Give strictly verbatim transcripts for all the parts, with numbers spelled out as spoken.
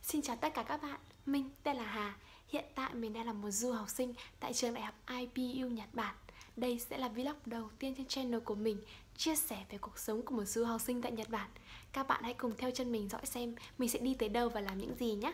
Xin chào tất cả các bạn, mình tên là Hà. Hiện tại mình đang là một du học sinh tại trường đại học i pê u Nhật Bản. Đây sẽ là vlog đầu tiên trên channel của mình, chia sẻ về cuộc sống của một du học sinh tại Nhật Bản. Các bạn hãy cùng theo chân mình dõi xem mình sẽ đi tới đâu và làm những gì nhé.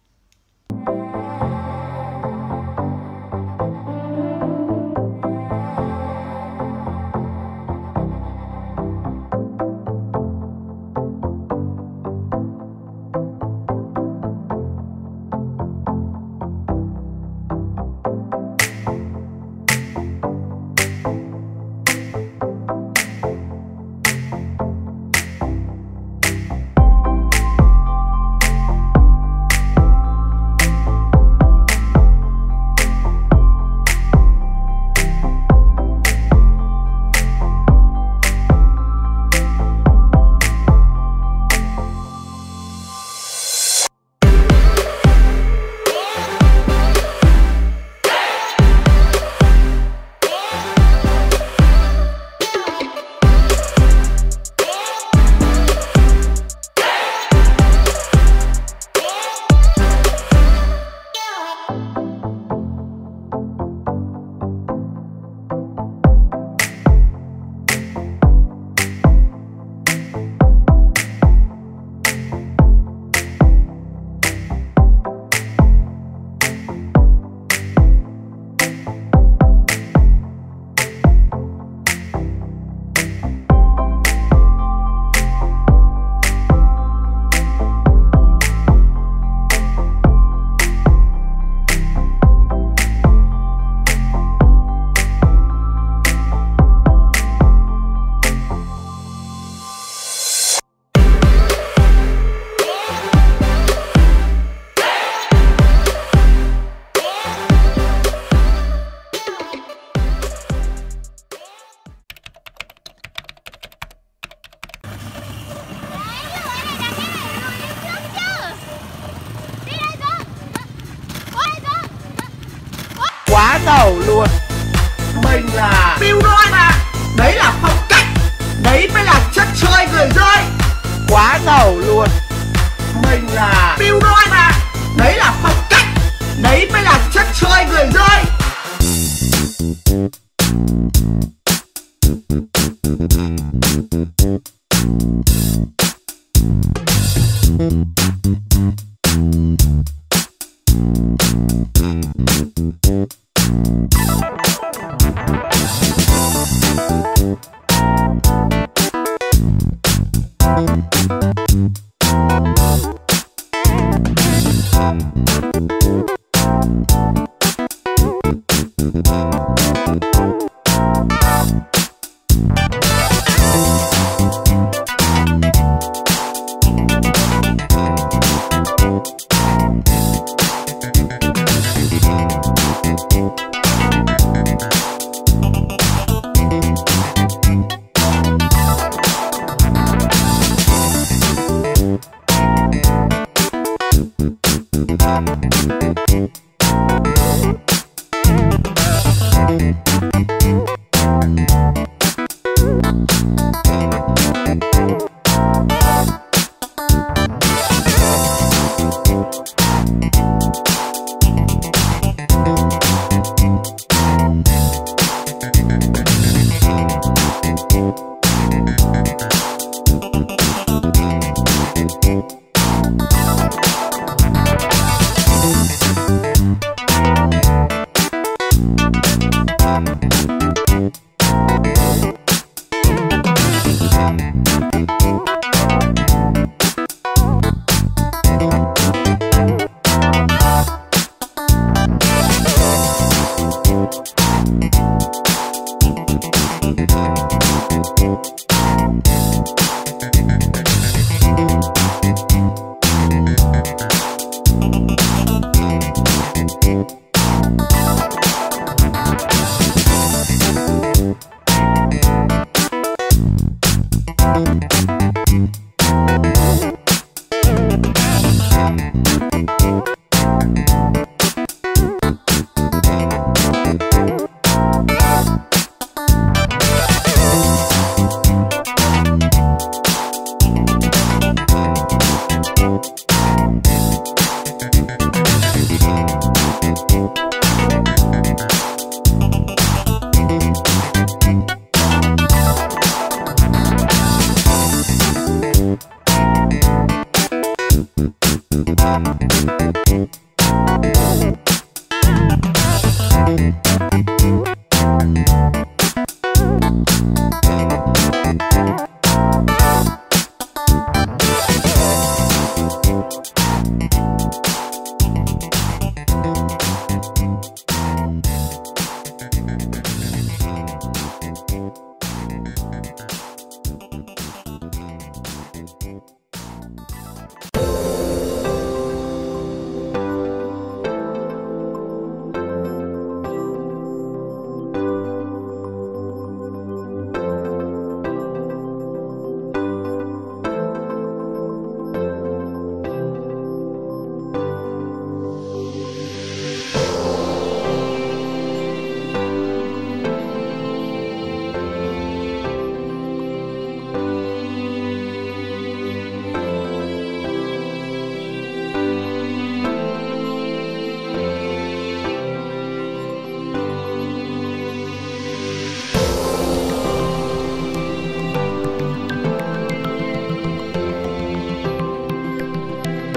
Quá giàu luôn. Mình là Bill Đôi mà. Đấy là phong cách. Đấy mới là chất chơi người rơi. Quá giàu luôn. Mình là Bill Đôi mà. Đấy là phong cách. Đấy mới là chất chơi người rơi.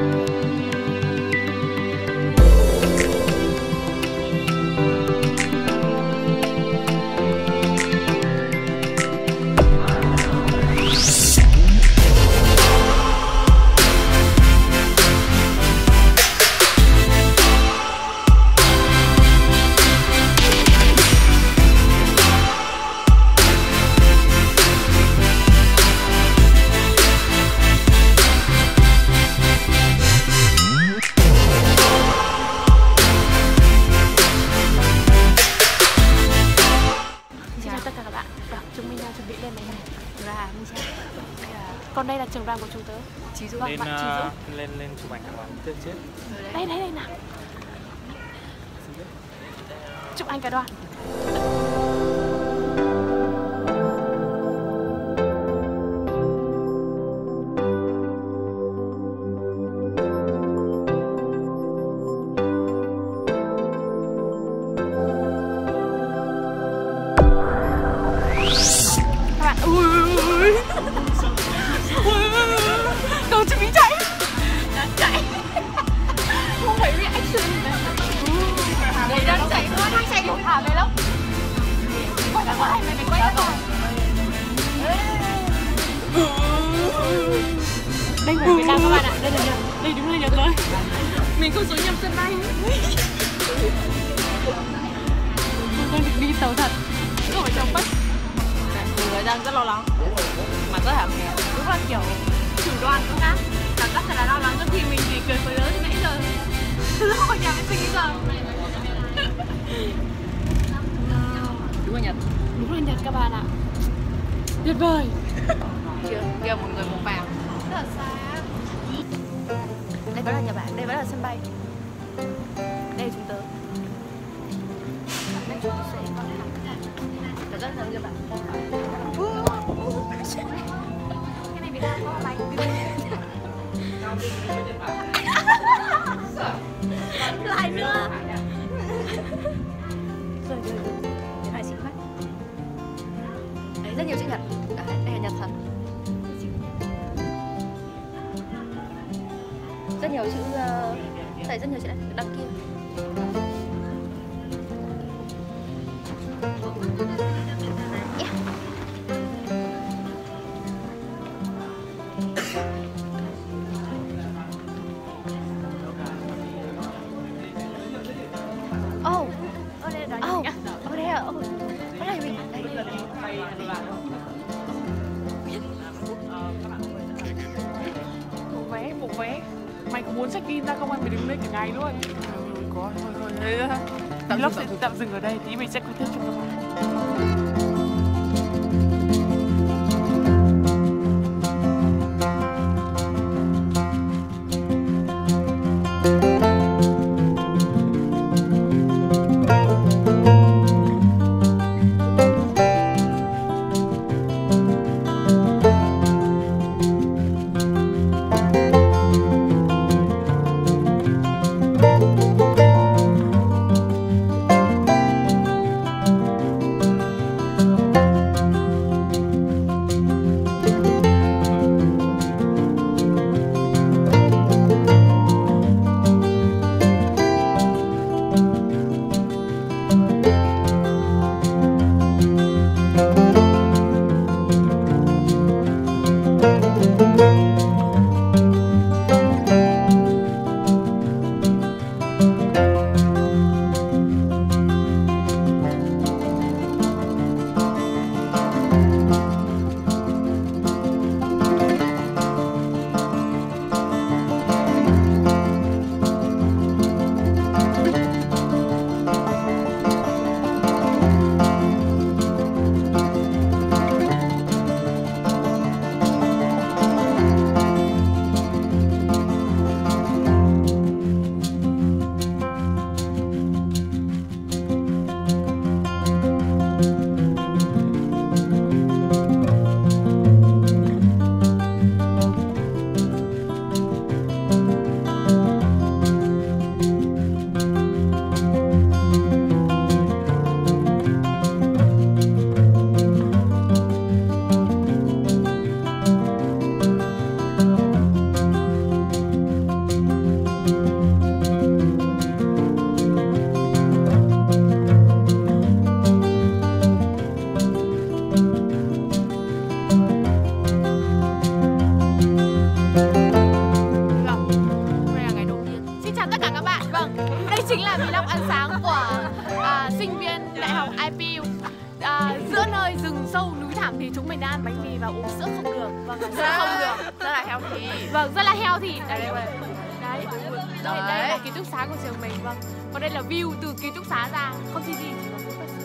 Còn đây là trường đoàn của chúng tớ. Chị Dũng. Lên, bạn Chị Dũng. uh, lên lên chụp ảnh cả đoàn. Chết chết. Đây đây đây nào. Chụp ảnh cả đoàn. Các bạn ui ui đồ chuẩn bị chạy chạy không phải reaction đây đang chạy nó đang chạy một thảo này lắm quay lại quay mày mày quay lại đây là Việt Nam các bạn ạ, đây là Nhật, đây đúng là Nhật rồi, mình không xuống nhầm sân bay, mình đang được đi tàu thật, không phải trong bus. Mọi người đang rất lo lắng mà rất hàm nghèo. Đúng là kiểu chủ đoàn cũng đã cảm giác thật là lo lắng, trong khi mình thì cười cười lớn từ nãy giờ từ lúc ở nhà vệ sinh đến giờ. Đúng là Nhật. Đúng là Nhật các bạn ạ, tuyệt vời. Chưa, kia một người một vào. Rất là xa. Đây vẫn là Nhật Bản, đây vẫn là sân bay. Đây là chúng tớ. Cảm giác giống Nhật Bản. Cái này Việt Nam có bánh. Lại nữa. Rồi rồi rồi. Điện thoại xịn quá. Đấy, rất nhiều chữ Nhật. Đấy, đây là Nhật thật. Rất nhiều chữ uh, đây rất nhiều chữ này, đằng kia. Yeah. Oh, Ở đây là oh, ở đây à, oh, ở đây mình, đây, đây, đây. Một vé, một vé. Mày có muốn check in ra không? Mày đứng đây cả ngày luôn. Ừ, có, thôi, thôi, đấy. Vlog sẽ tạm dừng ở đây, tí mình sẽ quay tiếp cho các bạn. chào tất cả các bạn. Vâng, đây chính là vlog ăn sáng của à, sinh viên đại học i pê u. À, giữa nơi rừng sâu núi thẳm thì chúng mình đã ăn bánh mì và uống sữa không đường. Vâng, sữa không đường, rất là healthy. Vâng, rất là healthy. Đấy, đấy, đấy, đây, đây là ký túc xá của trường mình. Vâng, còn đây là view từ ký túc xá ra, không thi gì chỉ có mũi và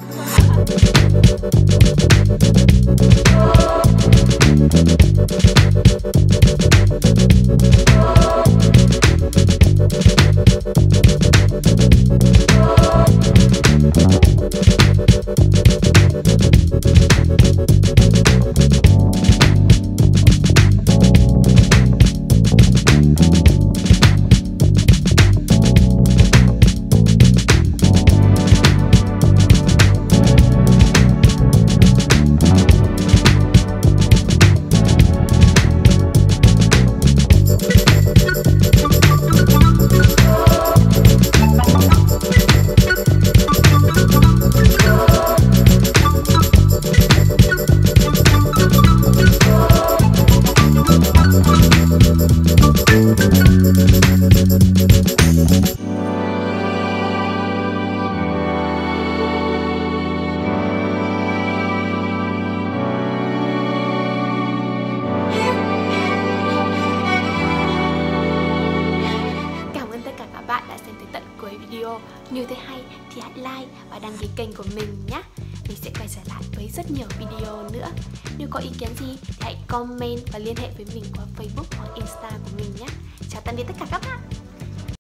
Nếu thấy hay thì hãy like và đăng ký kênh của mình nhé. Mình sẽ quay trở lại với rất nhiều video nữa. Nếu có ý kiến gì thì hãy comment và liên hệ với mình qua Facebook hoặc Insta của mình nhé. Chào tạm biệt tất cả các bạn.